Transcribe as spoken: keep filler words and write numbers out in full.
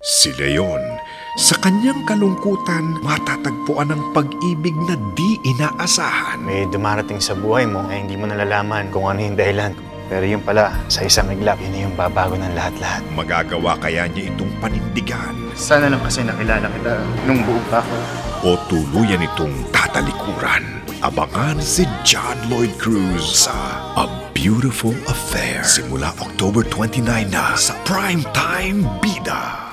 Si Leon, sa kanyang kalungkutan, matatagpuan ang pag-ibig na di inaasahan. May dumarating sa buhay mo ay hindi mo nalalaman kung ano yung dahilan. Pero yun pala, sa isang iglap, yun yung babago ng lahat-lahat. Magagawa kaya niya itong panindigan? Sana lang kasi nakilala kita nung buo pa ako. O tuluyan itong tatalikuran? Abangan si John Lloyd Cruz sa A Beautiful Affair. Simula October twenty-nine na sa Primetime Bida.